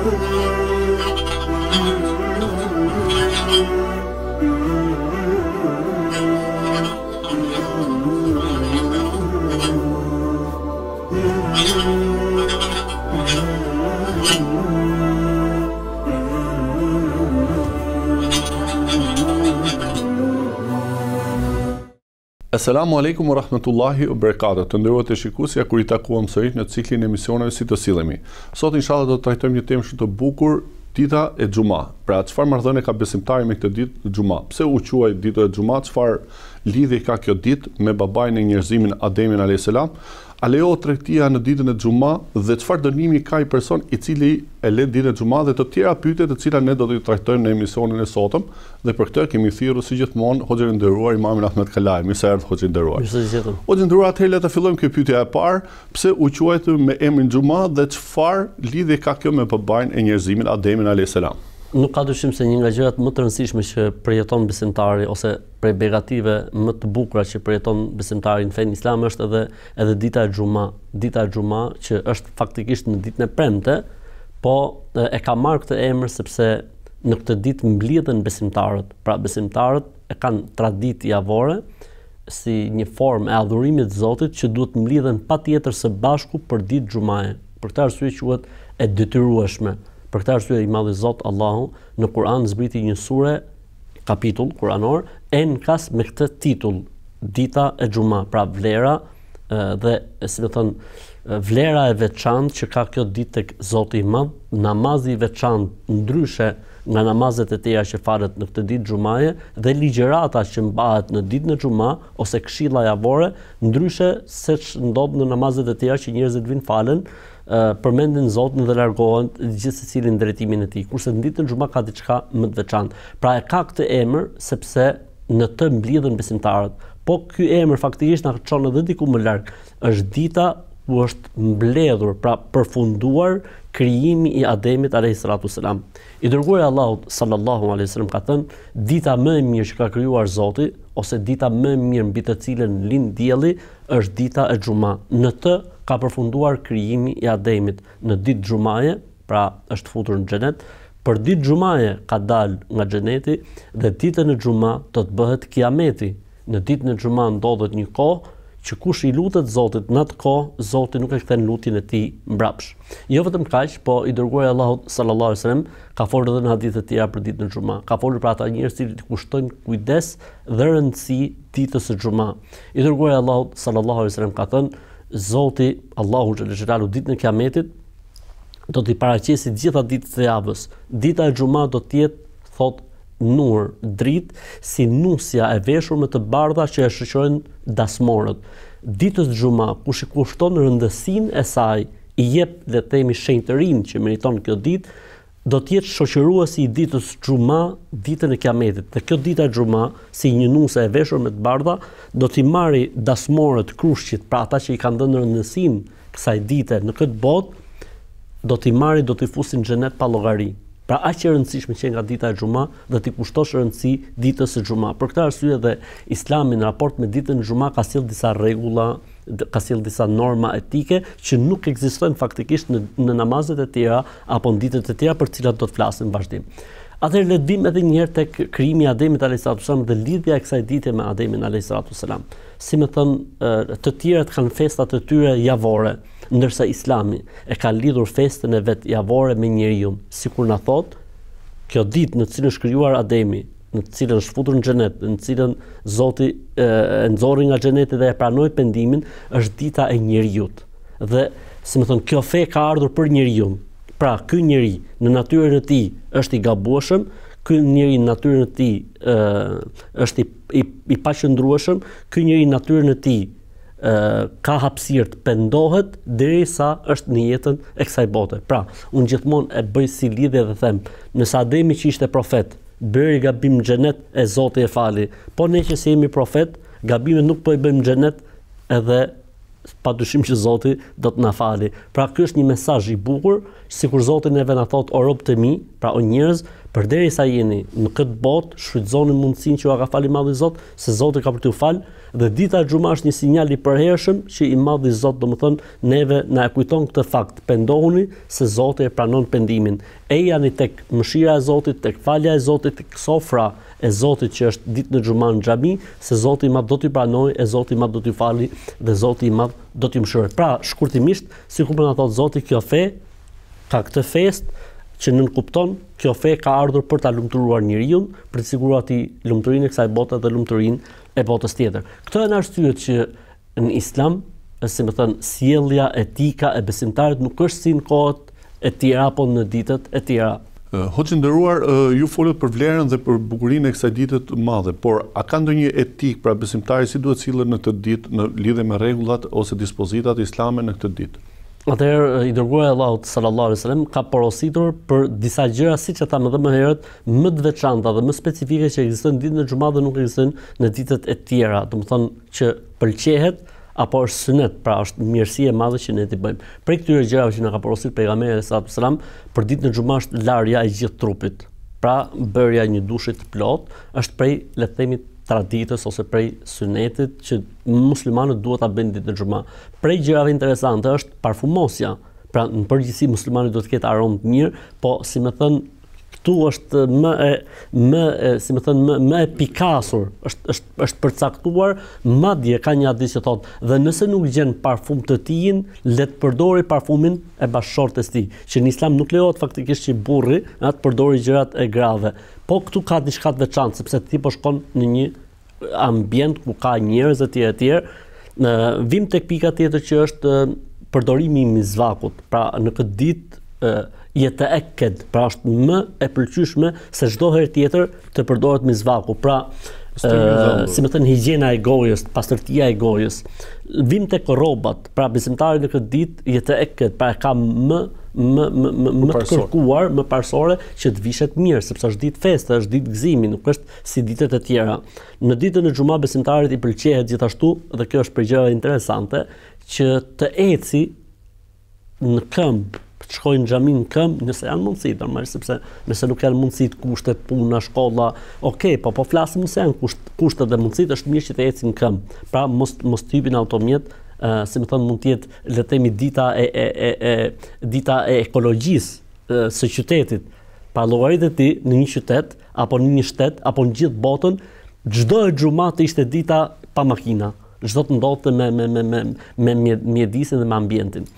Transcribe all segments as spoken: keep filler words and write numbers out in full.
Assalamu alaikum wa rahmatullahi wa barakatuh. Të nderuar të shikuesja, kur i takuam sërish në ciklin e emisioneve Si të sillemi. Sot inshallah do të trajtojmë një temë shumë të bukur, dita e Xuma. Pra, çfarë marrëdhënie ka besimtari me këtë ditë Xuma? Pse u quaj dita e Xuma? Çfarë lidhje ka kjo ditë me babain e njerëzimin Ademin alayhis salam? A lejohet tregtia në ditën e Xuma dhe çfarë dënimi ka i person i cili e le ditën e Xuma dhe të tjera pyetje të cilat ne do t'i trajtojmë në emisionin e sotëm dhe për këtë kemi thirrur si gjithmonë Hoxhën e nderuar Imamin Ahmed Kalaj. Mirë se erdhët Hoxhë i nderuar. Mirë se jeni. Hoxhë i nderuar, atëherë le të fillojmë kjo pyetja e parë, pse u quajtur me emrin Xuma dhe çfarë lidhje ka kjo me babain e njerëzimit Ademin alayhis salam? Nuk ka dyshim se një nga gjërat më të rëndësishme që përjeton besimtari ose prej begative më të bukura që përjeton besimtari në fenë islam është edhe edhe dita e Xuma, dita e Xuma që është faktikisht në ditën e premte, po e ka marrë këtë emër sepse në këtë ditë mblidhen besimtarët. Pra besimtarët e kanë traditë javore si një formë e adhurimit të Zotit që duhet mblidhen patjetër së bashku për ditë Xumaje. Për këtë arsye quhet e detyrueshme. Për këtë arsye i madhi Zot Allahu në Kur'an zbriti një sure, kapitull kuranor, enkas me këtë titull, dita e Xuma, pra vlera dhe si më thon vlera e veçantë që ka kjo ditë tek Zoti i Madh, namazi i veçantë ndryshe nga namazet e tjera që falet në këtë ditë Xumaje dhe ligjërata që mbahet në ditën e Xuma ose këshilla javore, ndryshe se ç'ndodh në namazet e tjera që njerëzit vinë falen, Uh, përmendin Zotin dhe largohen gjithë secilin drejtimin e tij. Kurse në ditën e Xuma ka diçka më të veçantë. Pra e ka këtë emër sepse në të mblidhen besimtarët. Po ky emër faktikisht na çon edhe diku më larg. Është dita ku është mbledhur, pra përfunduar krijimi i Ademit alayhis salam. I dërguari Allahut sallallahu alaihi wasallam ka thënë, dita më e mirë që ka krijuar Zoti ose dita më e mirë mbi të cilën lind dielli është dita e Xuma. Në të ka përfunduar krijimi i Ademit. Në ditë Xumaje, pra është futur në xhenet, për ditë Xumaje ka dalë nga xheneti dhe ditën e Xuma do të bëhet Kiameti. Në ditën e Xuma ndodhet një kohë që kush i lutet Zotit në atë kohë, Zoti nuk e kthen lutjen e tij mbrapsh. Jo vetëm kaq, po i dërguari Allahut sallallahu alaihi wasallam ka folur edhe në hadithe të tjera për ditën e Xuma. Ka folur për ata njerëz që kushtojnë kujdes dhe rëndësi ditës së Xuma. I dërguari Allahut sallallahu alaihi wasallam ka thënë, Zoti Allahu xhallahu ditën e Kiametit do t'i paraqesë të gjitha ditët e javës. Dita e Xuma do të jetë, thot, nur, dritë, si nusja e veshur me të bardha që e shoqërojnë dasmorët. Ditës Xuma, kush i kushton rëndësinë e saj, i jep dhe themi shenjtërinë që meriton kjo ditë, do të jetë shoqëruesi i ditës Xuma, ditën e Kiametit. Dhe kjo dita e Xuma, si një nuse e veshur me të bardha, do t'i marrë dasmorët krushqit, pra ata që i kanë dhënë rëndësinë kësaj dite në këtë botë, do t'i marrë, do t'i fusin në xhenet pa llogari. Pra aq e rëndësishme që nga dita e Xuma dhe t'i kushtosh rëndësi ditës së Xuma. Për këtë arsye dhe Islami në raport me ditën e Xuma ka sjell disa rregulla, ka sjell disa norma etike që nuk ekzistojnë faktikisht në, në namazet e tjera apo në ditët e tjera për të cilat do të flasim në vazhdim. Atëherë le të vim edhe një herë tek krijimi i Ademit alayhis salam dhe lidhja e kësaj dite me Ademin alayhis salam. Si më thën, të tjerët kanë festat e tyre javore, ndërsa Islami e ka lidhur festën e vet javore me njeriu, sikur na thot, kjo ditë në të cilën është krijuar Ademi, në të cilën është futur në xhenet, në të cilën Zoti e, e nxorri nga xheneti dhe e pranoi pendimin, është dita e njeriu. Dhe si më thon, kjo fe ka ardhur për njeriu. Pra, ky njeri në natyrën e tij është i gabueshëm, ky njeri në natyrën e tij është i, i, i paqëndrueshëm, ky njeri në natyrën e tij ka hapësirë të pendohet derisa është në jetën e kësaj bote. Pra, unë gjithmonë e bëj si lidhje dhe them, nëse Ademi që ishte profet, bëri gabim në xhenet, e Zoti e fali. Po ne që si jemi profet, gabimet nuk po i bëjmë në xhenet, edhe padyshim që Zoti do të na fali. Pra ky është një mesazh i bukur, sikur Zoti neve na thot o rob të mi, pra o njerëz, Përderisa jeni në këtë botë, shfrytëzoni mundësinë që ju ka falë i Madhi Zot, se Zoti ka për t'ju falë, dhe dita e xumë është një sinjal i përhershëm që i Madhi Zot, domethënë neve na e kujton këtë fakt. Pendohuni se Zoti e pranon pendimin. Ejani tek mëshira e Zotit, tek falja e Zotit, tek sofra e Zotit që është ditë në xumë në xhami, se Zoti i Madh do t'i pranojë, e Zoti i Madh do t'ju falë dhe Zoti i Madh do t'ju mëshirojë. Pra, shkurtimisht, sikur po na thotë Zoti, kjo fe ka këtë fest që nënkupton, kjo fe ka ardhur për ta lumturuar njeriu, për të siguruar atij lumturinë e kësaj bote dhe lumturinë e botës tjetër. Këtë janë arsyet që në Islam, si më thënë, sjellja etika e besimtarit nuk është si në kohët e tjera apo në ditët e tjera. Hoxhë nderuar, ju folët për vlerën dhe për bukurinë e kësaj dite të madhe, por a ka ndonjë etikë pra besimtari si duhet sillet në këtë ditë në lidhje me rregullat ose dispozitat islame në këtë ditë? Atëherë i dërguari i Allahut sallallahu alaihi wasallam ka porositur për disa gjëra, siç e thamë edhe më herët, më të veçanta dhe më specifike që ekzistojnë ditën e xumat dhe nuk ekzistojnë në ditët e tjera. Domethënë që pëlqehet apo është sunet, pra është mirësi e madhe që ne t'i bëjmë. Për këtyre gjërave që na ka porositur pejgamberi sallallahu alaihi wasallam, për ditën e xumat është larja e gjithë trupit. Pra bërja një dushi të plot është prej, le të themi, traditës ose prej sunetit që muslimanët duhet ta bëjnë ditën e xumë. Prej gjërave interesante është parfumosja. Pra në përgjithësi muslimani duhet të ketë aromë të mirë, po si më thën këtu është më e më e, si më thën më, më e pikasur, është është është përcaktuar, madje ka një hadith që thotë, dhe nëse nuk gjen parfum të tij, le të përdori parfumin e bashkëshortes tij, që në Islam nuk lejohet faktikisht që burri të përdori gjërat e grave. Po këtu ka diçka të veçantë, sepse ti po shkon në një ambient ku ka njerëz e tjerë e tjerë. Në vim tek pika tjetër që është përdorimi i mizvakut. Pra në këtë ditë jetë e këtë, pra është më e pëlqyeshme se çdo herë tjetër të përdoret mizvaku. Pra Uh, si më thënë, higjiena e gojës, pastërtia e gojës. Vim tek rrobat, pra besimtari në këtë ditë jetë e këtë, pra e ka më më më më, më të kërkuar, më parsore që të vishet mirë, sepse është ditë feste, është ditë gëzimi, nuk është si ditët e tjera. Në ditën e xumë besimtarit i pëlqehet gjithashtu, dhe kjo është për gjëra interesante, që të eci në këmbë, të shkojnë në xhami në këmbë, nëse janë mundësi, normalisht, sepse nëse nuk janë mundësi të kushtet, puna, shkolla, okay, po po flasim nëse janë kusht, kushtet dhe mundësit, është mirë që të ecin në këmbë. Pra mos mos të hypin automjet, uh, si më thënë, mund të jetë, le të themi, dita e e e, e dita e ekologjisë uh, së qytetit. Pa llogaritë ti në një qytet apo në një shtet apo në gjithë botën, çdo e xumë të ishte dita pa makina. Çdo të ndodhte me me me me me mjedisin dhe me ambientin.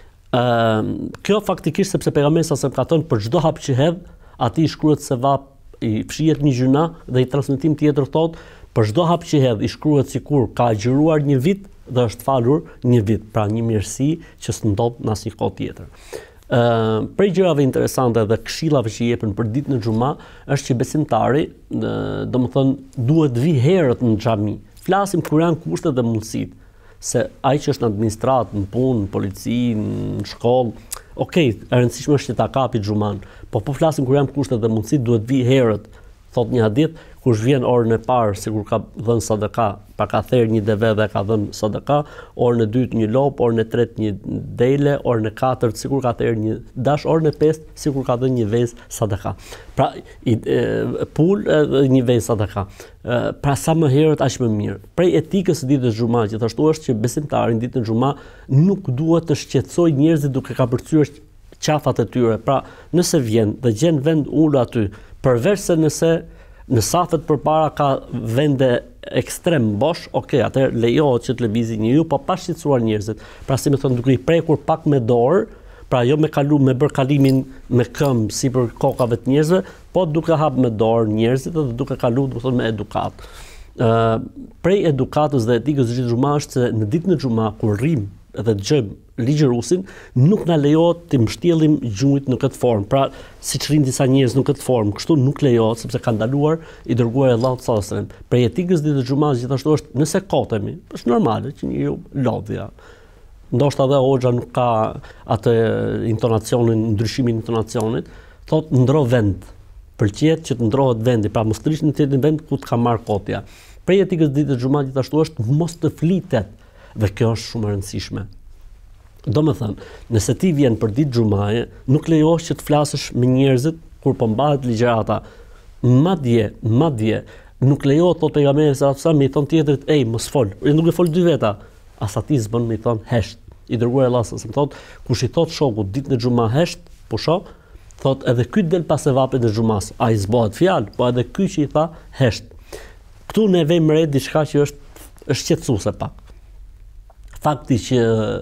Uh, kjo faktikisht sepse pejgamberi sa ka thënë për çdo hap që hedh, atij shkruhet sevap, i fshihet një gjuna dhe i transmetim tjetër thotë për çdo hap që hedh i shkruhet sikur ka agjëruar një vit dhe është falur një vit, pra një mirësi që s'ndodh në asnjë kohë tjetër. Uh, prej gjërave interesante dhe këshillave që i jepen për ditën e xumë është që besimtari, uh, domethënë, duhet vi herët në xhami. Flasim kur janë kushtet dhe mundësitë. Se ai që është në administrat, në punë, në polici, në shkollë, okay, e rëndësishme është që ta kapi xhuman, po po flasim kur janë kushtet dhe mundësit, duhet vi herët. Thot një hadith, kush vjen orën e parë sikur ka dhënë sadaka, pa ka therr një deve dhe ka dhënë sadaka, orën e dytë një lop, orën e tretë një dele, orën e katërt sikur ka therr një dash, orën e pestë sikur ka dhënë një vezë sadaka. Pra i e, pul edhe një vezë sadaka. E, pra sa më herët aq më mirë. Prej etikës së ditës xumë gjithashtu është që besimtari ditën e xumë nuk duhet të shqetësojë njerëzit duke ka përcyer qafat e tyre. Pra nëse vjen dhe gjen vend ul aty, përveç se nëse në safet përpara ka vende ekstrem bosh, okay, atëherë lejohet që të lëvizë njeriu, po pa shqetësuar njerëzit. Pra si më thon, duke i prekur pak me dorë, pra jo me kalu me bër kalimin me këmbë sipër kokave të njerëzve, po duke hap me dorë njerëzit dhe duke kalu, do të thonë, me edukat. Ë, uh, prej edukatës dhe etikës së xumë është se në ditën e xumë kur rrim dhe dëgjojmë ligjërusin, nuk na lejohet të mbështjellim gjunjt në këtë formë. Pra, siç rrin disa njerëz në këtë formë, kështu nuk lejohet sepse ka ndaluar i dërguari i Allahut sallallahu alajhi wasallam. Prej etikës ditës xumë gjithashtu është nëse kotemi, është normale që njeriu lodhja. Ndoshta edhe hoxha nuk ka atë intonacionin, ndryshimin e intonacionit, thotë ndro vend. Pëlqet që të ndrohet vendi, pra mos trish në një vend ku të ka marr kotja. Prej etikës ditës xumë gjithashtu është mos të flitet, dhe kjo është shumë e rëndësishme. Do me thënë, nëse ti vjen për ditë xumaje, nuk lejohesh që të flasësh me njerëzit kur po mbahet ligjërata, madje, madje, nuk lejohet thot pejgamberi sallallahu alajhi wasallam me i thon tjetrit, ej, mos fol. Nuk e fol dy veta. Asatizë bën me i thon hesht. I dërguar Allah sallallahu alajhi wasallam thot, kush i thot shokut ditën e xumë hesht, po shoh, thot edhe ky del pas sevapit të xumas. Ai zbohet fjalë, po edhe ky që i tha hesht. Ktu ne vëmë re diçka që është është qetësuese pak. Fakti që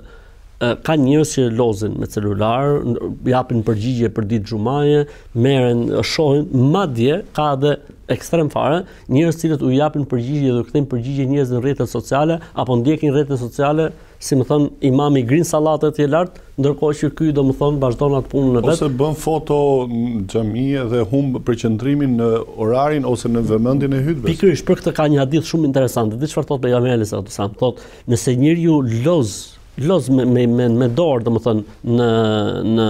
ka njerëz që lozin me celular, japin përgjigje për ditë xumaje, merren, shohin, madje ka edhe ekstrem fare, njerëz cilët u japin përgjigje dhe kthejnë përgjigje njerëz në rrjetet sociale apo ndjekin rrjetet sociale, si më thon imami grin sallatet të lart, ndërkohë që ky domethën vazhdon atë punën e vet. Ose bën foto në xhami dhe humb përqendrimin në orarin ose në vëmendjen e hutbes. Pikërisht për këtë ka një hadith shumë interesant. Dhe çfarë thot pejgamberi sallallahu alajhi wasallam? Thot, nëse njeriu loz loz me me me, me dorë, domethën në në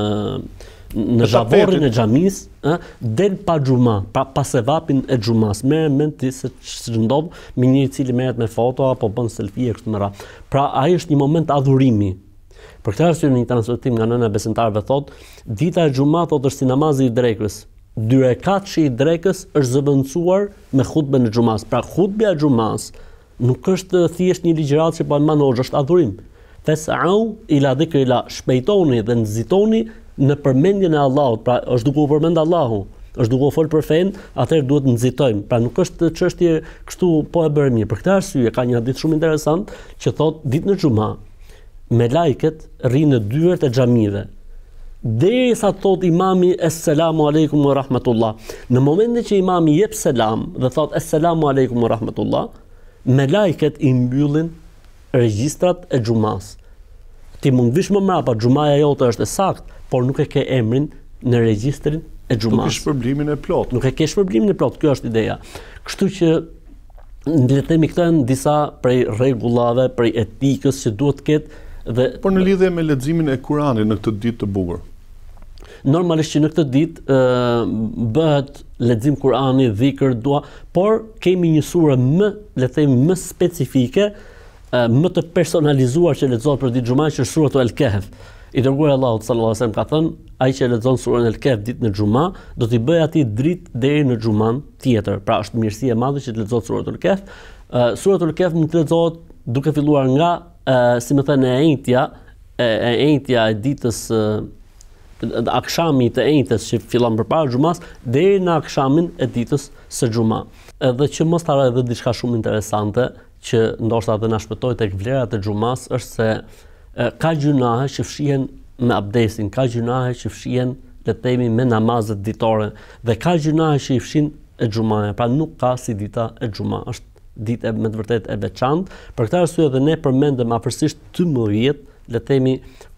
në zhavorrin e xhamis, ë, del pa xhuma, pa pas sevapin e xhumas. Merr mend ti se ç'ndodh me një i cili merret me foto apo bën selfie kështu me radhë. Pra ai është një moment adhurimi. Për këtë arsye në një transmetim nga nëna e besimtarëve thot, dita e xumat thot është si namazi i drekës. Dy rekatshi i drekës është zëvendësuar me hutben e xumas. Pra hutbja e xumas nuk është thjesht një ligjërat që po e manoj, është adhurim. Fes'au ila dhikrillah, shpejtoni dhe nxitoni në përmendjen e Allahut. Pra është duke u përmend Allahu, është duke u fol për fen, atëherë duhet nxitojmë. Pra nuk është çështje kështu po e bëre mirë. Për këtë arsye ka një hadith shumë interesant që thot ditën e xumë me lajket rrinë në dyert e xhamive. Derisa thot imami Esselamu alaikum wa rahmatullah. Në momentin që imami jep selam dhe thot Esselamu alaikum wa rahmatullah, me lajket i mbyllin regjistrat e xumas. Ti mund vish më mrapa, xumaja jote është e saktë, por nuk e ke emrin në regjistrin e xumas. Nuk ke shpërblimin e plot. Nuk e ke shpërblimin e plot, kjo është ideja. Kështu që le të themi këto janë disa prej rregullave, prej etikës që duhet të ketë dhe por në lidhje me leximin e Kuranit në këtë ditë të bukur. Normalisht që në këtë ditë ë bëhet lexim Kurani, dhikr, dua, por kemi një sure më, le të themi, më specifike, më të personalizuar që lexohet për ditë xumë, që është sura El-Kahf. I dërguar Allahu sallallahu alajhi wasallam ka thënë, ai që lexon surën El-Kahf ditën e xumë, do t'i bëj atij dritë deri në xumën tjetër. Pra është mirësi e madhe që të lexohet sura El-Kahf. Uh, sura El-Kahf mund të lexohet duke filluar nga, uh, si më thënë, e enjtja, e, e enjtja e ditës uh, akshami të enjtës që fillon përpara xumas deri në akshamin e ditës së xumë. Edhe që mos harroj edhe diçka shumë interesante që ndoshta edhe na shpëtoi tek vlerat e xumas është se e, ka gjunahe që fshihen me abdesin, ka gjunahe që fshihen le të themi me namazet ditore dhe ka gjunahe që i fshin e xumaja, pra nuk ka si dita e xumë. Është ditë me të vërtetë e veçantë. Për këtë arsye edhe ne përmendëm afërsisht dymbëdhjetë, le të themi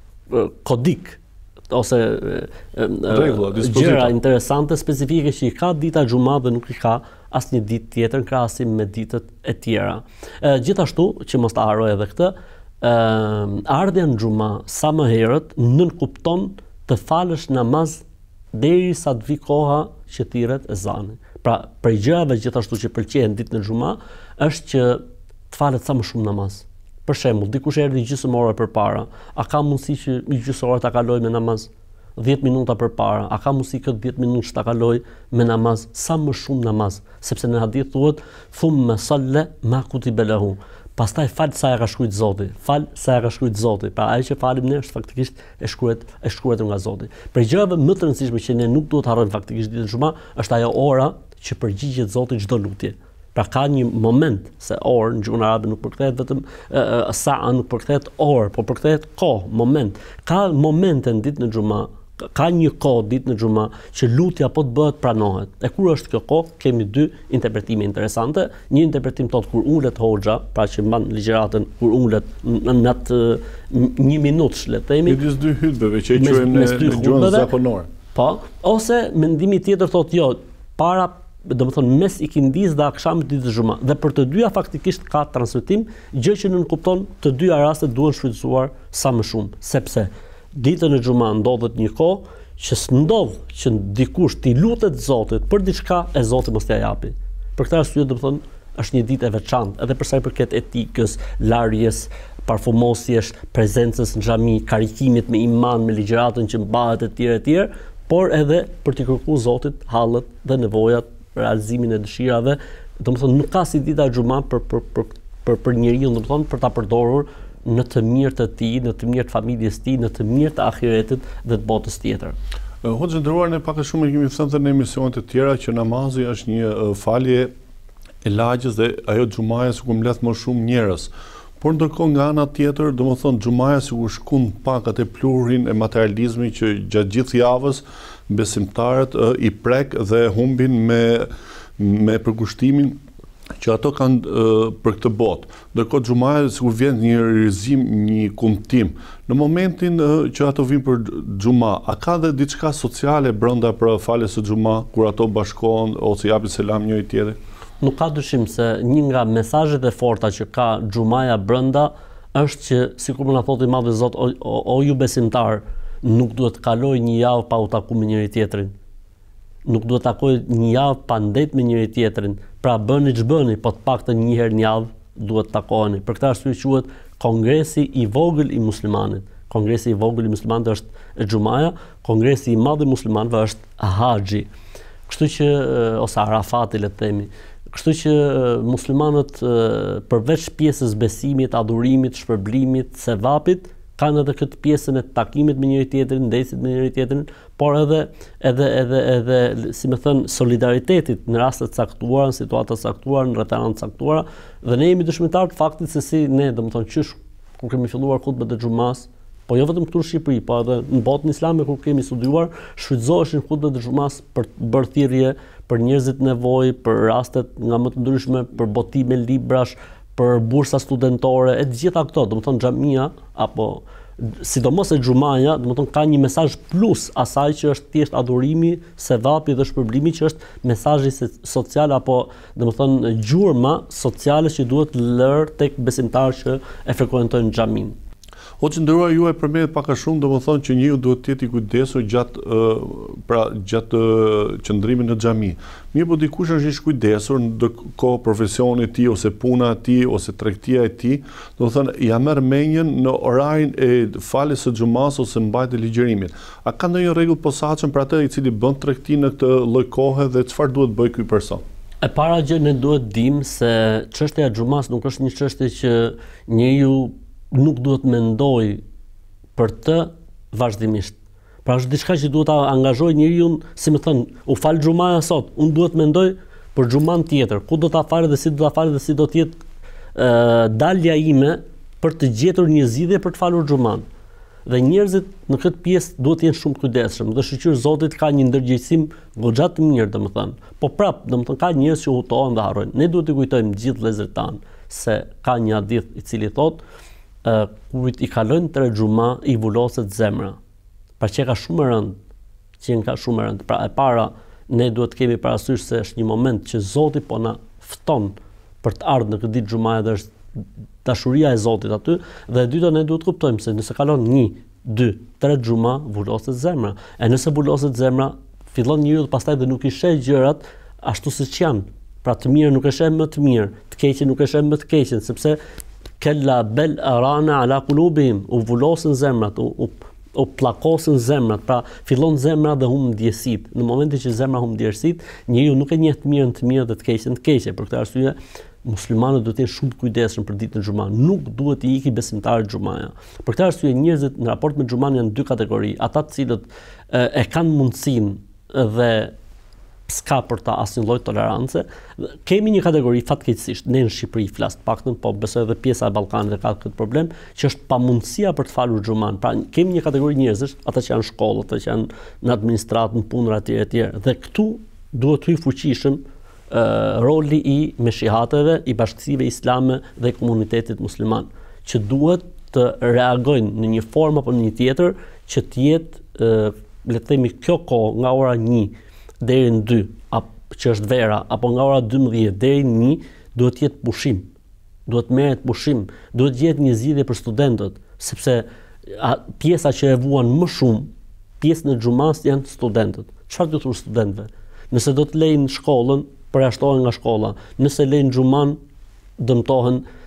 kodik ose Regula, gjëra interesante specifike që i ka dita e xumë dhe nuk i ka asnjë ditë tjetër në krahasim me ditët e tjera. E, gjithashtu, që mos ta harroj edhe këtë, e, ardhja në xumë sa më herët nënkupton të falësh namaz derisa të vi koha që thirret ezani. Pra, prej gjërave gjithashtu që pëlqejnë ditën e xumë është që të falet sa më shumë namaz. Për shembull, dikush erdhi gjysmë ore përpara, a ka mundësi që një gjysmë ore ta kaloj me namaz? dhjetë minuta përpara, a ka mundësi këtë dhjetë minutë ta kaloj me namaz, sa më shumë namaz, sepse në hadith thuhet thumma salla ma kutiba lahu. Pastaj fal sa e ka shkruajt Zoti, fal sa e ka shkruajt Zoti. Pra ajo që falim ne është faktikisht e shkruhet e shkruar nga Zoti. Për gjërat më të rëndësishme që ne nuk duhet harrojmë faktikisht ditën e xumë është ajo ora që përgjigjet Zoti çdo lutje. Pra ka një moment se orë në gjuhën arabe nuk përkthehet vetëm sa'a, nuk përkthehet orë, por përkthehet kohë, moment. Ka momente në ditën e xumë, ka një kohë ditën e xumë që lutja po të bëhet pranohet. E kur është kjo kohë? Kemi dy interpretime interesante. Një interpretim thotë kur ulet hoxha, pra që mban ligjëratën kur ulet në atë një minutë, le të themi. Midis dy hutbeve që e quajmë në gjuhën zakonore. Po, ose mendimi tjetër thotë jo, para do të thonë mes ikindis dhe akshamit ditës së xumë. Dhe për të dyja faktikisht ka transmetim, gjë që nënkupton të dyja rastet duhen shfrytzuar sa më shumë, sepse ditën e xumë ndodhet një kohë që s'ndodh që dikush t'i lutet Zotit për diçka e Zoti mos t'ia japi. Për këtë arsye do të thonë është një ditë e veçantë, edhe për sa i përket etikës, larjes, parfumosjes, prezencës në xhami, karikimit me iman, me ligjëratën që mbahet etj etj, por edhe për t'i kërkuar Zotit hallët dhe nevojat, realizimin e dëshirave, domethënë nuk ka si dita e xhumas për për për për, për njeriu, domethënë për ta përdorur në të mirë të tij, në të mirë të familjes tij, në të mirë të ahiretit dhe të botës tjetër. Hoxha nderuar, ne pak a shumë kemi thënë në emisionet e tjera që namazi është një uh, falje e lagjës dhe ajo xhumaja sikur mbledh më shumë njerëz. Por ndërkohë nga ana tjetër, domethënë xhumaja sikur shkon pak atë pluhurin e materializmit që gjatë gjithë javës besimtarët uh, i prek dhe humbin me me përkushtimin që ato kanë uh, për këtë botë. Ndërkohë xhumaja sikur vjen një rrëzim, një kumtim. Në momentin uh, që ato vinë për xhuma, a ka dhe diçka sociale brenda për faljes së xhuma kur ato bashkohen ose japin selam njëri tjetrit? Nuk ka dyshim se një nga mesazhet e forta që ka xhumaja brenda është që, sikur më na thotë i Madhi Zot, o, o, o ju besimtar, nuk duhet të kaloj një javë pa u takuar me njëri tjetrin. Nuk duhet të takoj një javë pa ndet me njëri tjetrin. Pra bëni ç'bëni, po të paktën një herë në javë duhet të takoheni. Për këtë arsye quhet kongresi i vogël i muslimanit. Kongresi i vogël i muslimanit është xhumaja, kongresi i madh i muslimanëve është haxhi. Kështu që ose Arafati, le të themi. Kështu që muslimanët përveç pjesës besimit, adhurimit, shpërblimit, sevapit, kanë edhe këtë pjesën e takimit me njëri tjetrin, ndesit me njëri tjetrin, por edhe edhe edhe edhe si më thën solidaritetit në raste të caktuara, në situata të caktuara, në rrethana të caktuara, dhe ne jemi dëshmitar të faktit se si ne, domethënë qysh kur kemi filluar hutbet e xhumas, po jo vetëm këtu në Shqipëri, po edhe në botën islame kur kemi studiuar, shfrytëzoheshin hutbet e xhumas për të bërë thirrje për njerëzit nevojë, për rastet nga më të ndryshme, për botime librash, për bursa studentore, e të gjitha këto, domethënë xhamia apo sidomos e xhumaja, domethënë ka një mesazh plus asaj që është thjesht adhurimi, sevapi dhe shpërblimi, që është mesazhi social apo domethënë gjurma sociale që duhet lërë tek besimtarët që e frekuentojnë xhamin. Hoxha nderuar, ju e përmendet pak a shumë, domethënë që njeriu duhet të jetë i kujdesur gjatë uh, pra gjatë uh, qëndrimit në xhami. Mirë, po dikush është i kujdesur ndërkohë profesioni i tij ose puna e tij ose tregtia e tij, domethënë ja merr mendjen në orarin e faljes së xumas ose mbajtjes ligjërimit. A ka ndonjë rregull posaçëm për atë i cili bën tregti në këtë lloj kohe dhe çfarë duhet bëj ky person? E para gjë, ne duhet dim se çështja e xumas nuk është një çështje që njeriu nuk duhet mendoj për të vazhdimisht. Pra është diçka që duhet ta angazhoj njeriu, si më thën, u fal xhumaja sot, unë duhet mendoj për xhuman tjetër, ku do ta fal dhe si do ta fal dhe si do të jetë ë dalja ime për të gjetur një zgjidhje për të falur xhuman. Dhe njerëzit në këtë pjesë duhet të jenë shumë kujdesshëm. Dhe shqyr Zotit ka një ndërgjegjësim goxha të mirë, domethënë. Po prap, domethënë ka njerëz që hutohen dhe harrojnë. Ne duhet të kujtojmë gjithë vëllezërit tan se ka një hadith i cili thotë Uh, kujt i kalojnë tre xhuma i vuloset zemra. Pra që ka shumë e rëndë, që ka shumë e rëndë. Pra e para, ne duhet të kemi parasysh se është një moment që Zoti po na fton për të ardhur në këtë ditë xhumaja dhe është dashuria e Zotit aty, dhe e dyta ne duhet të kuptojmë se nëse kalon një, dy, tre xhuma vuloset zemra. E nëse vuloset zemra, fillon njeriu pastaj dhe nuk i sheh gjërat ashtu siç janë. Pra të mirë nuk e sheh më të mirë, të keqen nuk e sheh më të keqen, sepse kella bel arana ala qulubihim, u vulosën zemrat, u, u, u pllakosën zemrat, pra fillon zemra dhe humb ndjesit. Në momentin që zemra humb ndjesit, njeriu nuk e njeh të mirën të mirë dhe të keqen të keqe. Për këtë arsye, muslimanët duhet të jenë shumë të kujdesshëm për ditën e xhumas. Nuk duhet i iki besimtarët xhumaja. Për këtë arsye, njerëzit në raport me xhuman janë dy kategori: ata të cilët e, e kanë mundësinë dhe s'ka për ta asnjë lloj tolerance. Kemi një kategori fatkeqësisht, ne në Shqipëri flas të paktën, po besoj edhe pjesa e Ballkanit ka këtë problem, që është pamundësia për të falur xhuman. Pra kemi një kategori njerëzish, ata që janë në shkollë, ata që janë në administratë, në punë etj etj. Dhe këtu duhet të hyj fuqishëm uh, roli i meshihateve, i bashkësive islame dhe komunitetit musliman, që duhet të reagojnë në një formë apo në një tjetër që të jetë, uh, le të themi, kjo kohë nga ora një deri në dy, që është vera, apo nga ora dymbëdhjetë deri në një, duhet të jetë pushim. Duhet merret pushim, duhet gjetë një zgjidhje për studentët, sepse a, pjesa që e vuan më shumë, pjesën e xhumas janë studentët. Çfarë do të thotë studentëve? Nëse do të lejnë shkollën, përjashtohen nga shkolla. Nëse lejnë xhuman, dëmtohen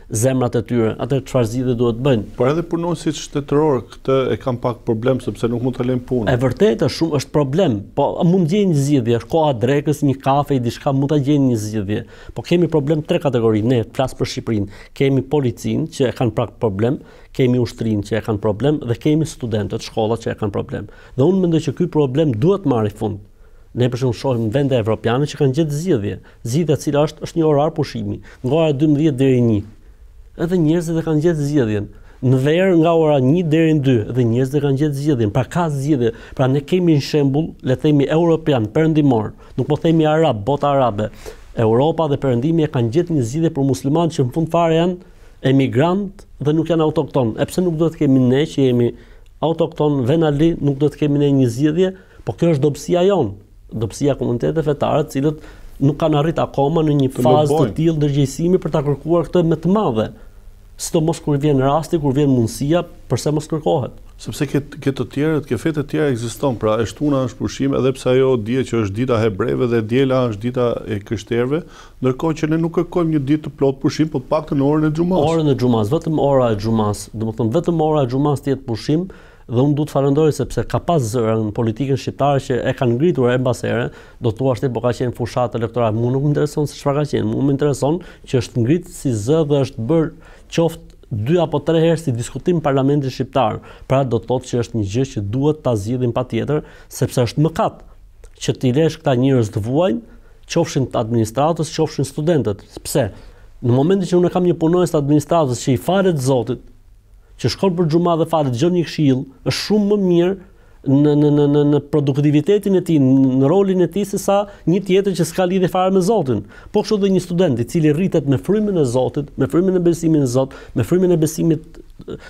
zemrat e tyre, atë çfarë zgjidhje duhet bëjnë. Por edhe punonësit shtetëror këtë e kanë pak problem sepse nuk mund të lënë punën. E vërtetë shumë është problem, po mund gjejnë një zgjidhje, është koha drekës, një kafe, diçka mund ta gjejnë një zgjidhje. Po kemi problem tre kategori, ne flas për Shqipërinë, kemi policinë që e kanë pak problem, kemi ushtrinë që e kanë problem dhe kemi studentët, shkollat që e kanë problem. Dhe unë mendoj që ky problem duhet marrë fund. Ne për shembull shohim vende evropiane që kanë gjetë zgjidhje. Zgjidhja e cila është është një orar pushimi, nga ora dymbëdhjetë deri në një. Edhe njerëzit e kanë gjetë zgjidhjen. Në verë nga ora një deri në dy, edhe njerëzit e kanë gjetë zgjidhjen. Pra ka zgjidhje. Pra ne kemi një shembull, le të themi europian, perëndimor, nuk po themi arab, bota arabe. Europa dhe perëndimi e kanë gjetë një zgjidhje për muslimanët që në fund fare janë emigrant dhe nuk janë autokton. E pse nuk duhet të kemi ne që jemi autokton venali, nuk duhet të kemi ne një zgjidhje, po kjo është dobësia jonë. Dobësia komuniteteve fetare, të cilët nuk kanë arrit akoma në një fazë të tillë ndërgjegjësimi për ta kërkuar këtë më të madhe. Sidomos kur vjen rasti, kur vjen mundësia, pse mos kërkohet? Sepse këtë këtë të tjerët, këtë fetë të tjera ekziston, pra e shtuna është pushim, edhe pse ajo dihet që është dita e hebrejve dhe diela është dita e krishterëve, ndërkohë që ne nuk kërkojmë një ditë të plot pushim, por të paktën orën e xumas. Orën e xumas, vetëm ora e xumas, domethënë vetëm ora e xumas të jetë pushim. Dhe unë du të falenderoj sepse ka pas zëra në politikën shqiptare që e kanë ngritur e mbasere, do të thuash ti po ka qenë fushat elektorale. Mu nuk më intereson se çfarë ka qenë, mu më intereson që është ngrit si zë dhe është bërë qoftë dy apo tre herë si diskutim parlamentit shqiptar. Pra do të thotë që është një gjë që duhet ta zgjidhim patjetër, sepse është mëkat që t'i lesh këta njerëz të vuajnë, qofshin të administratës, qofshin studentët. Pse? Në momentin që unë kam një punonjës të administratës që i falet Zotit, që shkon për xhuma dhe falet dëgjon një këshill, është shumë më mirë në në në në produktivitetin e tij, në rolin e tij se sa një tjetër që s'ka lidhje fare me Zotin. Po kështu dhe një student i cili rritet me frymën e Zotit, me frymën e besimit në Zot, me frymën e besimit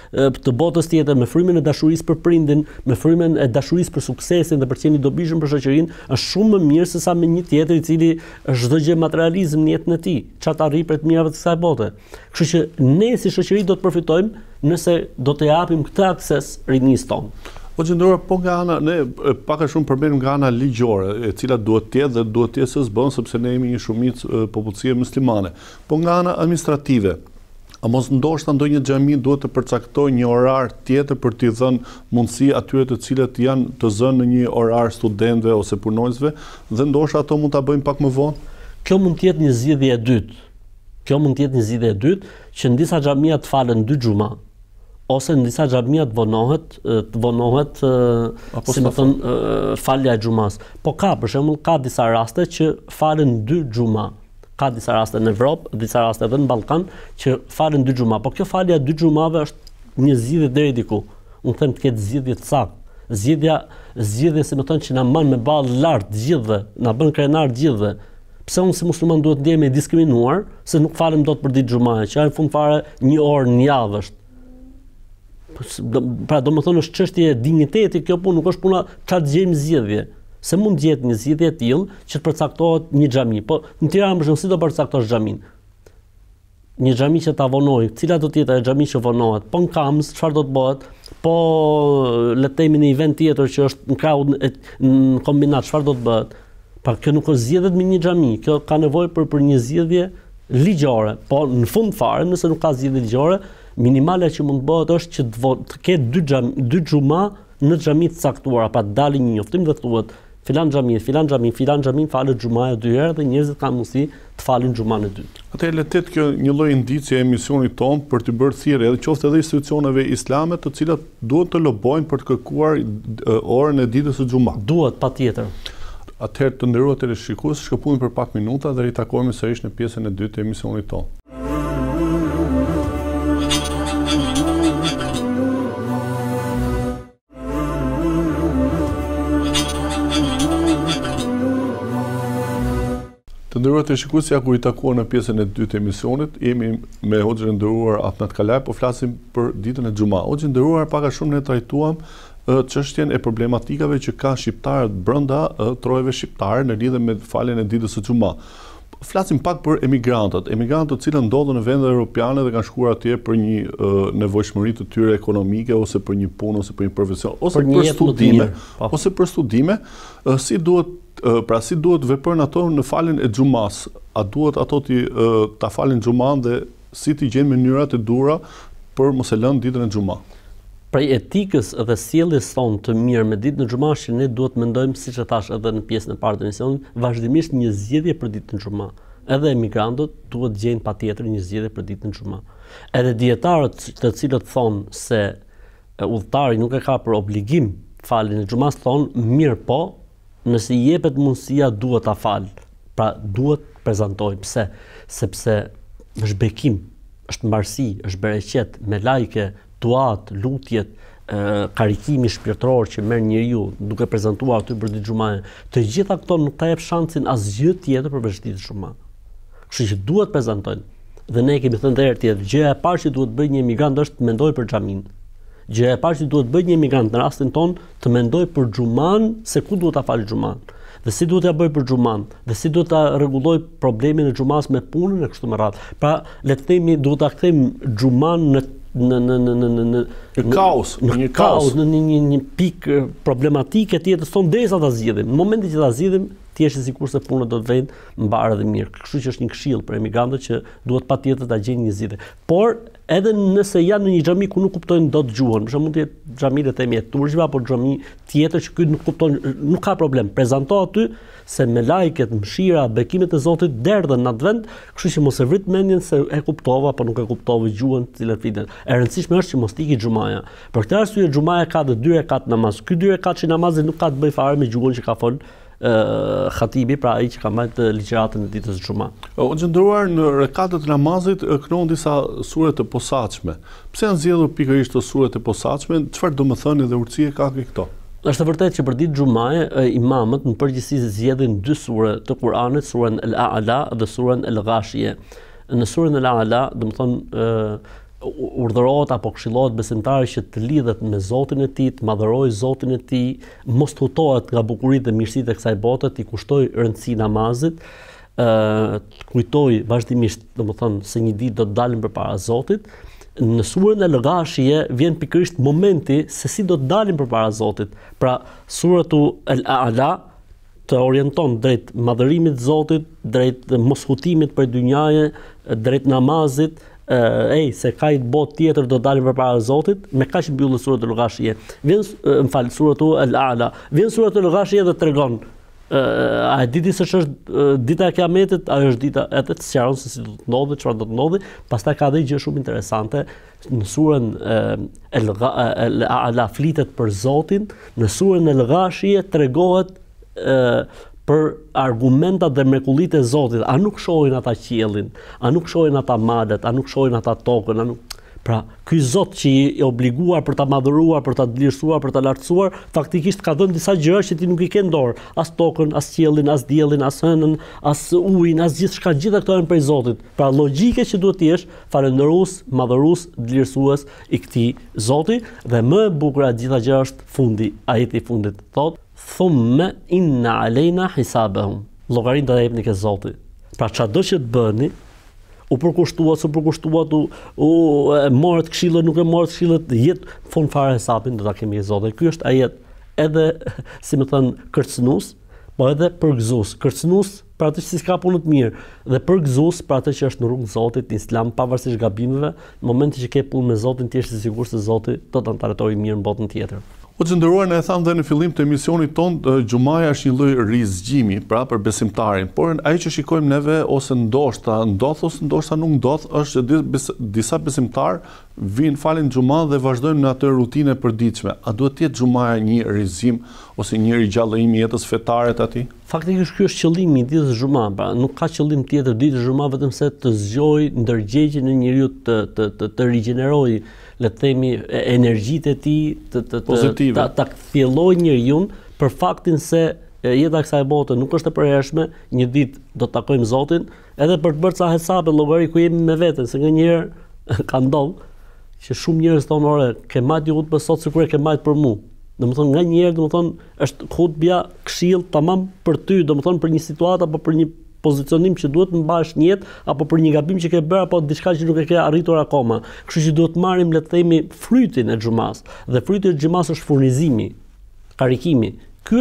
të botës tjetër, me frymën e dashurisë për prindin, me frymën e dashurisë për suksesin dhe për të qenë i dobishëm për shoqërinë, është shumë më mirë se sa me një tjetër i cili është çdo gjë materializëm në jetën e tij, çat arri për të mirat të kësaj bote. Kështu që ne si shoqëri do të përfitojmë nëse do të japim këtë akses rinisë tonë. Po gjendora, po nga ana ne pak a shumë përmendim nga ana ligjore, e cila duhet të jetë dhe duhet të jetë së zbën sepse ne jemi një shumicë popullsie muslimane. Po nga ana administrative, a mos ndoshta ndonjë xhami duhet të përcaktojë një orar tjetër për t'i dhënë mundësi atyre të cilët janë të zënë në një orar studentëve ose punonjësve dhe ndoshta ato mund ta bëjnë pak më vonë? Kjo mund të jetë një zgjidhje e dytë. Kjo mund të jetë një zgjidhje e dytë që në disa xhamia të falen dy xhuma ose në disa xhamia të vonohet, të vonohet, si më thon, falja e xhumas. Po ka, për shembull, ka disa raste që falen dy xhuma. Ka disa raste në Evropë, disa raste edhe në Ballkan që falen dy xhuma. Po kjo falja e dy xhumave është një zgjidhje deri diku. Unë them të ketë zgjidhje të saktë. Zgjidhja, zgjidhje si më thon që na mban me ballë lart gjithëve, na bën krenar gjithëve. Pse unë si musliman duhet ndjehemi diskriminuar se nuk falem dot për ditë xhumaje, që në fund fare një orë në javë është. Pra do më thonë është çështje e digniteti, kjo punë nuk është puna çfarë të gjejmë zgjidhje. Se mund të jetë një zgjidhje e tillë që të përcaktohet një xhami. Po në Tiranë për shembull si do përcaktosh xhamin? Një xhami që ta vonoj, cila do të jetë ajo xhami që vonohet? Po në Kamës çfarë do të bëhet? Po le të themi në një vend tjetër që është në krau në kombinat çfarë do të bëhet? Pa kjo nuk është zgjedhjet me një xhami, kjo ka nevojë për për një zgjidhje ligjore. Po në fund fare, nëse nuk ka zgjidhje ligjore, minimale që mund të bëhet është që të, të ketë dy xham, dy xhuma në xhami të caktuara, pa të dalë një njoftim dhe thuhet filan xhami, filan xhami, filan xhami falet xhumaja dy herë dhe njerëzit kanë mundësi të falin xhuman e dytë. Atëherë le të ketë kjo një lloj indicie e emisionit ton për të bërë thirrje edhe qoftë edhe institucioneve islame të cilat duhet të lobojnë për të kërkuar orën e ditës së xhumat. Duhet patjetër. Atëherë të nderuar teleshikues, shkëputemi për pak minuta dhe ritakohemi sërish në pjesën e dytë të emisionit ton. Të nderuar teleshikues, ja ku i takuar në pjesën e dytë të emisionit, jemi me hoxhën e nderuar Ahmet Kalaj, po flasim për ditën e xhumas. Hoxhën e nderuar, pak a shumë ne trajtuam çështjen e problematikave që kanë shqiptarët brenda trojeve shqiptare në lidhje me faljen e ditës së xhumas. Flasim pak për emigrantët, emigrantët të cilët ndodhen në vende europiane dhe kanë shkuar atje për një uh, nevojshmëri të tyre ekonomike ose për një punë ose për një profesion ose për, për studime, ose për studime, uh, si duhet uh, pra si duhet veprojnë ato në faljen e xhumas? A duhet ato ti uh, ta falin xhuman dhe si t'i gjenë mënyrat e duhura për mos e lënë ditën e xumë. Prej etikës dhe sjelljes tonë të mirë me ditën e xumë që ne duhet mendojmë, siç e thash edhe në pjesën e parë të emisionit, vazhdimisht një zgjedhje për ditën e xumë. Edhe emigrantët duhet gjejnë patjetër një zgjedhje për ditën e xumë. Edhe dietarët, të cilët thonë se udhëtari nuk e ka për obligim faljen e xumas, thonë mirë po, nëse i jepet mundësia duhet ta fal. Pra duhet prezantoj. Pse? Sepse është bekim, është mbarësi, është bereqet, me lajke, duat, lutjet, karikimi shpirtëror që merr njeriu duke prezantuar aty për ditë xumaje. Të gjitha këto nuk ta jep shansin asgjë tjetër për ditë xumë. Kështu që duhet prezantojnë. Dhe ne kemi thënë herë tjetër, gjëja e parë që duhet bëjë një emigrant është të mendojë për xhamin. Gjëja e parë që duhet bëjë një emigrant në rastin ton të mendojë për xuman, se ku duhet ta falë xuman. Dhe si duhet ja bëj për xuman, dhe si duhet ta rregulloj problemin e xumas me punën e kështu me radhë. Pra, le të themi duhet ta kthejmë xuman në në në në në në në kaos, në një kaos, në një një, një pikë problematike të jetës tonë derisa ta zgjidhim. Në momentin që ta zgjidhim, ti je sikurse puna do të vënë mbar edhe mirë. Kështu që është një këshill për emigrantët që duhet patjetër ta gjejnë një zgjidhje. Por edhe nëse janë në një xhami ku nuk kuptojnë dot gjuhën, për shembull mund të jetë xhami le të themi e turqve apo xhami tjetër që ky nuk kupton, nuk ka problem. Prezanto aty se me lajket, mëshira, bekimet e Zotit derdhen në atë vend, kështu që mos e vrit mendjen se e kuptova apo nuk e kuptova gjuhën të cilën flitet. E rëndësishme është që mos ikë xumaja. Për këtë arsye xumaja ka dhe dy rekat namaz. Ky dy rekat që namazi nuk ka të bëjë fare me gjuhën që ka fol Uh, khatibi, pra ai që ka marrë ligjëratën e ditës së xumë. O gjendruar në rekatet e namazit kënon disa sure të posaçme. Pse janë zgjedhur pikërisht të suret e posaçme? Çfarë do të thonë edhe urtësie ka këto? Është vërtet që për ditë xumaje imamët në përgjithësi zgjedhin dy sure të Kuranit, surën Al-A'la dhe surën Al-Ghashiyah. Në surën Al-A'la, do të thonë uh, urdhërohet apo këshillohet besimtari që të lidhet me Zotin e tij, të madhërojë Zotin e tij, mos të hutohet nga bukuritë dhe mirësitë e kësaj bote, të kushtoj rëndësi namazit, ë të kujtoj vazhdimisht, domethënë se një ditë do të dalim përpara Zotit. Në surën Al-Ghashiyah vjen pikërisht momenti se si do të dalim përpara Zotit. Pra suratu Al-A'la të orienton drejt madhërimit të Zotit, drejt moshutimit për dynjaje, drejt namazit. Uh, ej, se ka i botë tjetër do dalim përpara Zotit, me kaq mbyllë surët Al-Ghashiyah. Vjen, uh, më fal, suratu Al-A'la. Vjen surët Al-Ghashiyah dhe tregon, uh, a e diti se ç'është uh, dita e Kiametit, ajo është dita e të sqaron se si do të ndodhë, çfarë do të ndodhë. Pastaj ka dhe gjë shumë interesante. Në surën uh, Al-A'la flitet për Zotin, në surën Al-Ghashiyah tregohet uh, për argumentat dhe mrekullitë e Zotit. A nuk shohin ata qiellin, a nuk shohin ata malet, a nuk shohin ata tokën, a nuk... Pra, ky Zot që i obliguar për ta madhëruar, për ta vlerësuar, për ta lartësuar, faktikisht ka dhënë disa gjëra që ti nuk i ke në dorë, as tokën, as qiellin, as diellin, as hënën, as ujin, as gjithçka, gjitha këto janë prej Zotit. Pra, logjike që duhet të jesh falëndërues, madhërues, vlerësues i këtij Zoti, dhe më e bukur e gjitha gjëra është fundi, ajeti i fundit. Thotë Thumme inna alejna hisabahum. Llogarin do ta jepni ke Zoti. Pra çado që të bëni, u përkushtuat, u përkushtuat, u, u morët këshillën, nuk e morët këshillën, jetë fund fare hesabin do ta kemi ke Zoti. Ky është ajet edhe, si më thën, kërcënues, po edhe përgëzues. Kërcënues për atë që s'ka punë të mirë, dhe përgëzues për atë që është në rrugën e Zotit, në Islam, pavarësisht gabimeve, në momentin që ke punë me Zotin, ti je i sigurt se Zoti do ta trajtojë mirë në botën tjetër. O të nderuar, ne e thamë dhe në fillim të emisionit tonë, xumaja është një lloj rizgjimi, pra për besimtarin, por ai që shikojmë neve ose ndoshta ndodh ose ndoshta nuk ndodh, është që disa besimtar vinë falin xuma dhe vazhdojnë në atë rutinë e përditshme. A duhet të jetë xumaja një rizgjim ose një rigjallërim i jetës fetare të atij? Faktikisht ky është qëllimi i ditës së xumë, pra nuk ka qëllim tjetër ditë xumë vetëm se të zgjojë ndërgjegjen e njeriu të të të, të rigjenerojë, le të themi, energjitë e tij, të të të ta, ta kthjellojë njeriu për faktin se jeta e kësaj bote nuk është e përhershme, një ditë do të takojmë Zotin, edhe për të bërë ca hesabe llogari ku jemi me veten, se nganjëherë ka ndodhur që shumë njerëz thonë, "Ore, ke marrë hutbë sot sikur e ke marrë për mua." Domethënë nganjëherë, domethënë është hutbja këshill tamam për ty, domethënë për një situatë apo për një pozicionim që duhet të mbash në jetë, apo për një gabim që ke bërë apo diçka që nuk e ke arritur akoma. Kështu që duhet marrim, le të themi, frytin e xumas. Dhe fryti i xumas është furnizimi, karikimi. Ky është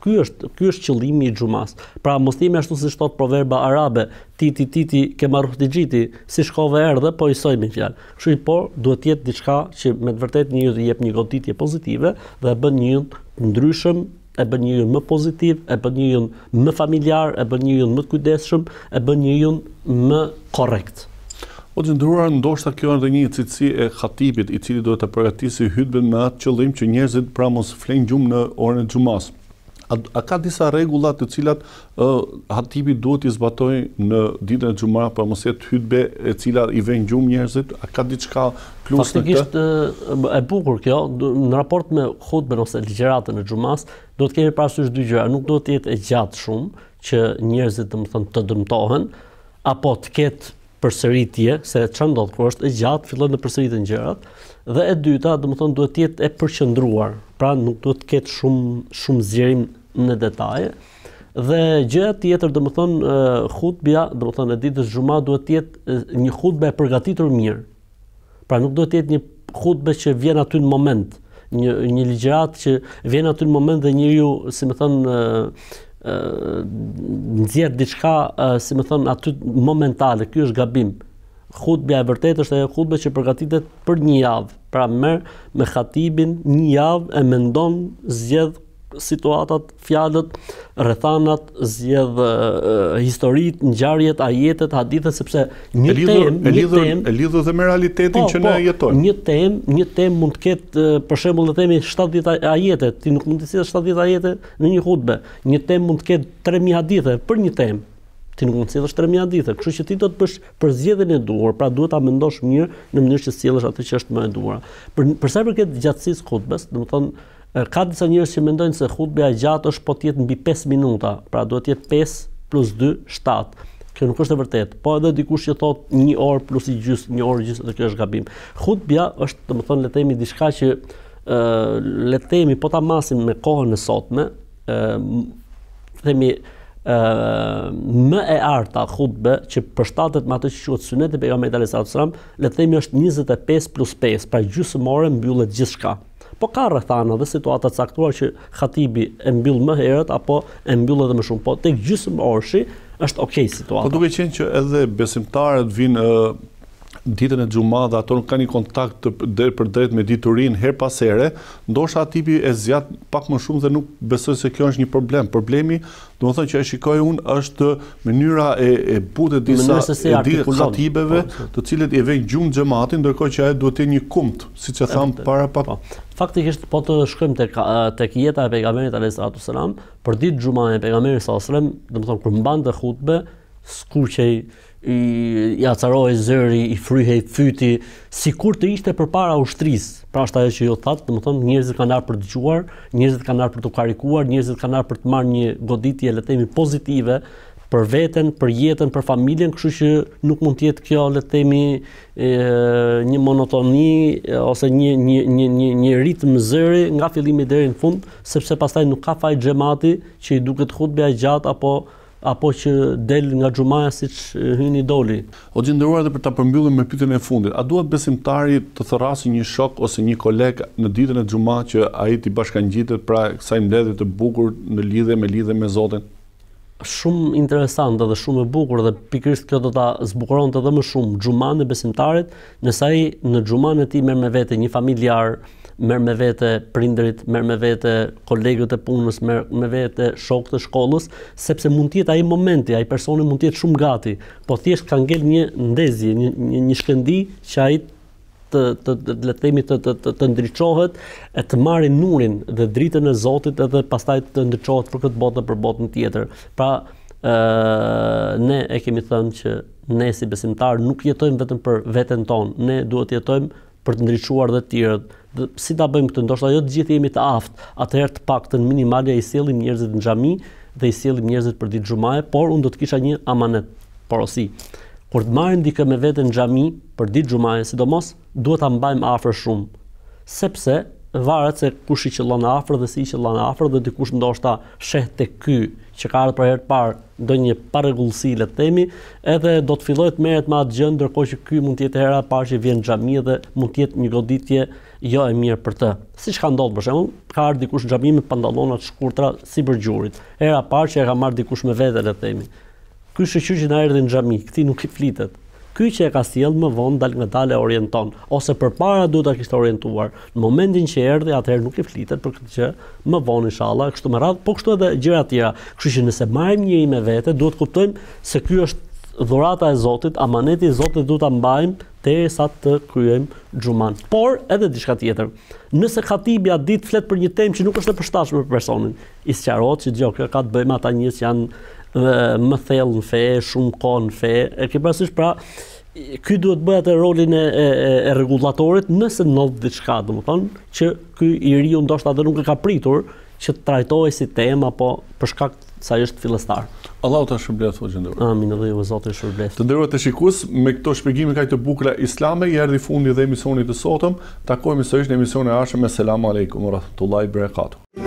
Ky është ky është qëllimi i xhumas. Pra mos themi ashtu si thot proverba arabe, titi titi ke marrë xhiti, si shkove erdhe, po i soi me fjalë. Kështu që po duhet të jetë diçka që me të vërtetë njeriu të jep një goditje pozitive dhe e bën njeriu të ndryshëm, e bën njeriu më pozitiv, e bën njeriu më familjar, e bën njeriu më të kujdesshëm, e bën njeriu më korrekt. O të ndëruar, ndoshta kjo është një cilësi e khatibit i cili duhet të përgatisë hutbën me atë qëllim që njerëzit pra mos flenë gjumë në orën e xumas. A, a ka disa rregulla të cilat uh, hatibi duhet i zbatojë në ditën e xumas për mos jetë hutbe e cila i vën gjumë njerëzit? A ka diçka plus në këtë? Faktikisht e bukur kjo, në raport me hutben ose ligjëratën e xumas, duhet kemi parasysh dy gjëra, nuk duhet të jetë e gjatë shumë që njerëzit domethënë të dëmtohen, apo të ketë përsëritje, se çfarë ndodh kur është e gjatë, fillojnë të përsëriten gjërat, dhe e dyta, domethënë duhet të jetë e përqendruar, pra nuk duhet të ketë shumë shumë zgjerim në detaje. Dhe gjëja tjetër, domethënë hutbja, domethënë e ditës xuma duhet të jetë një hutbë e përgatitur mirë. Pra nuk duhet të jetë një hutbë që vjen aty në moment, një një ligjërat që vjen aty në moment dhe njeriu, si më thon, nxjerr diçka, si më thon, aty momentale. Ky është gabim. Hutbja e vërtetë është ajo hutbë që përgatitet për një javë. Pra merr me khatibin një javë, e mendon, zgjedh situatat, fjalët, rrethanat, zgjedh uh, historitë, ngjarjet, ajetet, hadithet, sepse një temë, një temë e lidhur dhe me realitetin po, që ne jetojmë. Një temë, një temë mund të ketë, për shembull, le të themi shtatëdhjetë ajete, ti nuk mund të sjellësh shtatëdhjetë ajete në një hutbë. Një temë mund të ketë tre mijë hadithe për një temë. Ti nuk mund të sjellësh tre mijë hadithe, kështu që ti do të bësh përzgjedhjen e duhur, pra duhet ta mendosh mirë në mënyrë që sjellësh atë që është më e duhur. Për për sa i përket gjatësisë hutbes, domethënë ka disa njerëz që mendojnë se hutbja e gjatë është po të jetë mbi pesë minuta, pra duhet të jetë pesë plus dy, shtatë. Kjo nuk është e vërtetë. Po edhe dikush që thotë një orë plus i gjys, një orë gjys, dhe kjo është gabim. Hutbja është, domethënë, le të themi diçka që ë le të themi po ta masim me kohën e sotme, ë themi ë më e arta hutbe që përshtatet me atë që quhet Suneti i pejgamberit alayhis salam, le të themi është njëzet e pesë plus pesë, pra gjysmore mbyllet gjithçka. Po ka rrethana dhe situata të caktuara që khatibi e mbyll më herët apo e mbyll edhe më shumë, po tek gjysmorshi është okay situata. Po duke qenë që edhe besimtarët vinë uh, ditën e xumas dhe ato nuk kanë një kontakt drejt për drejt me diturinë her pas here, ndoshta tipi e zgjat pak më shumë dhe nuk besoj se kjo është një problem. Problemi, domethënë që e shikoj unë, është mënyra e, e butë disa si e di khatibeve, të cilët i vënë gjumë xhamatin, ndërkohë që ai duhet të jetë një kumt, siç e tham para pak. Po. Faktikisht po të shkojmë tek tek jeta e pejgamberit alayhis salam, për ditë xhumae e pejgamberit sallallahu alajhi wasallam, domethënë kur mbante hutbe, skuqej, i, i acaroi zëri, i fryhej fyti, sikur të ishte përpara ushtrisë. Pra është ajo që ju thatë, domethënë njerëzit kanë ardhur për të dëgjuar, njerëzit kanë ardhur për të karikuar, njerëzit kanë ardhur për të marrë një goditje, le të themi, pozitive për veten, për jetën, për familjen, kështu që nuk mund të jetë kjo, le të themi, e, një monotoni ose një një një një, një ritëm zëri nga fillimi deri në fund, sepse pastaj nuk ka faj xhamati që i duket hutbja e gjatë apo apo që del nga xhumaja siç hyni doli. O gjendëruar edhe për ta përmbyllur me pyetjen e fundit, a duhet besimtari të thërrasë një shok ose një koleg në ditën e xhumas që ai t'i bashkangjitet pra kësaj mbledhje të bukur në lidhje me lidhje me Zotin? Shumë interesante dhe shumë e bukur, dhe pikërisht kjo do ta zbukuronte edhe më shumë xhuman e besimtarit, nëse ai në xhuman e tij merr me vete një familjar, merr me vete prindërit, merr me vete kolegët e punës, merr me vete shokët e shkollës, sepse mund të jetë ai momenti, ai personi mund të jetë shumë gati, po thjesht ka ngel një ndezje, një një, një shkëndi që ai të të le të themi të të, të, të ndriçohet, e të marrë nurin dhe dritën e Zotit, edhe pastaj të ndriçohet për këtë botë për botën tjetër. Pra ë ne e kemi thënë që ne si besimtar nuk jetojmë vetëm për veten tonë, ne duhet të jetojmë për të ndriçuar dhe të tjerët. Dhe si ta bëjmë këtë? Ndoshta jo të gjithë jemi të aftë, atëherë të paktën minimale i sjellim njerëzit në xhami dhe i sjellim njerëzit për ditë xhumae, por unë do të kisha një amanet, porosi. Kur të marrim dikë me veten në xhami për ditë xhumae, sidomos, duhet ta mbajmë afër shumë, sepse varet se kush i qëllon afër dhe si i qëllon afër dhe dikush ndoshta sheh tek ky që ka ardhur për herë të parë ndonjë parregullsi le të themi, edhe do të fillojë të merret me atë gjë ndërkohë që ky mund të jetë hera e parë që vjen në xhami dhe mund të jetë një goditje jo e mirë për të. Siç ka ndodhur për shembull, ka ardhur dikush në xhami me pantallona të shkurtra si për gjurit. Hera e parë që e ka marrë dikush me vete le të themi. Ky shoqyr që na erdhi në xhami, këtij nuk i flitet. Ky që e ka sjell më vonë dal nga dalë orienton, ose përpara duhet ta kishte orientuar. Në momentin që erdhi, atëherë nuk i flitet për këtë gjë, më vonë inshallah, kështu me radhë, po kështu edhe gjëra të tjera. Kështu që nëse marrim njëri me vete, duhet kuptojmë se ky është dhurata e Zotit, amaneti i Zotit duhet ta mbajmë derisa të kryejmë xhuman. Por edhe diçka tjetër. Nëse khatibi atë ditë flet për një temë që nuk është e përshtatshme për personin, i sqarohet që gjë kjo ka të bëjë me ata njerëz që janë më thellë në fe, shumë kohë në fe. E ke parasysh pra, ky duhet bëj atë rolin e, e, e rregullatorit nëse ndodh diçka, domethënë që ky i riu ndoshta edhe nuk e ka pritur që të trajtohej si temë apo për shkak se ai është fillestar. Allahu ta shpërblet Hoxhë nderuar. Amin, Allahu Zoti shpërblet. Të nderuar të shikues, me këto shpjegime kaq të bukura islame i erdhi fundi dhe emisionit të sotëm. Takohemi sërish në emisionin e ardhshëm. Selam aleikum wa rahmatullahi wa barakatuh.